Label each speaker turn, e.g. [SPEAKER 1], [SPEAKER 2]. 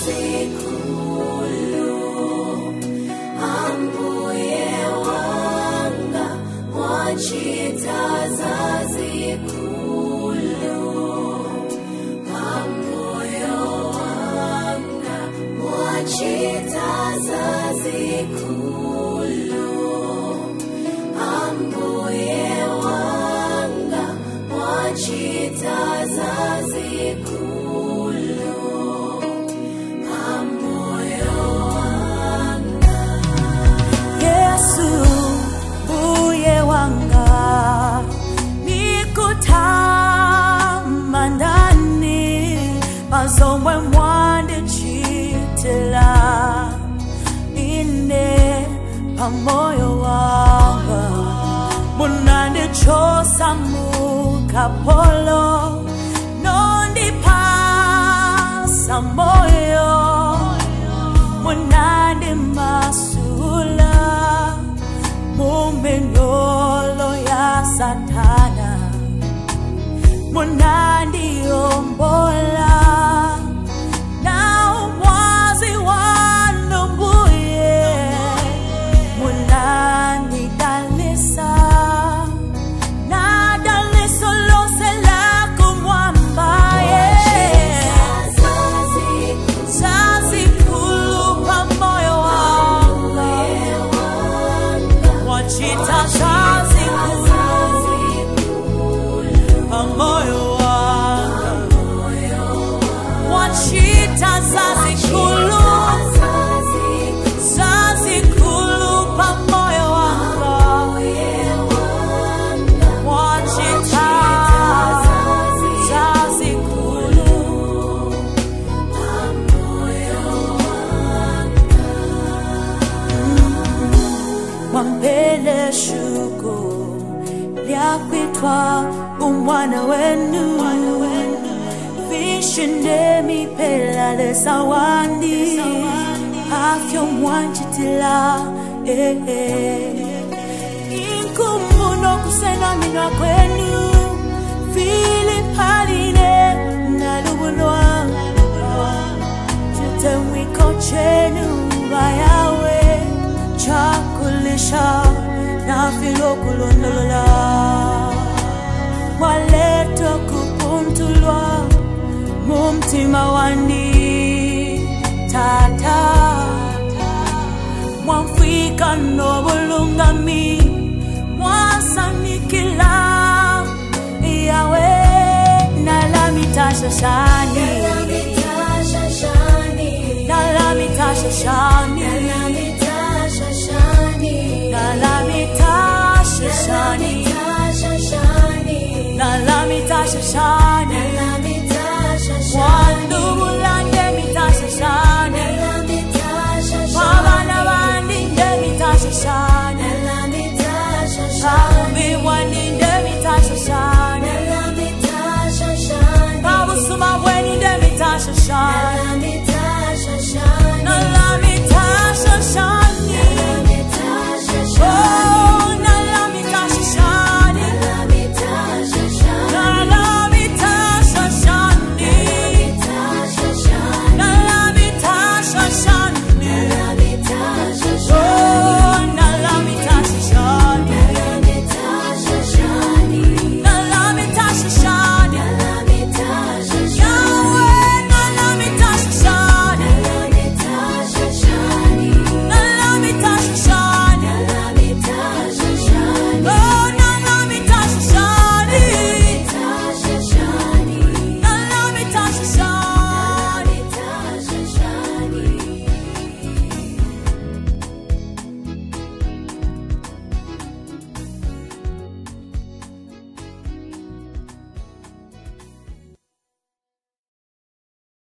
[SPEAKER 1] Moyo wanga munande chosa mukapolo nondi pasa moyo munande masula mumenolo ya satana munandi ombola Wampele shuko lyakwitwa umwana wenu vishinde mipela lesawandi afyo mwanchitila inkumuno kusena minwa kwenu Filipaline nalubunwa chitemwiko chenu bayawe chakulisha na filo kulondolola waleto kupuntulwa mumtima wandi tata mwafika nobulungami mwasanikila yawe nalamitasha shani nalamitasha shani Nalamitasha shani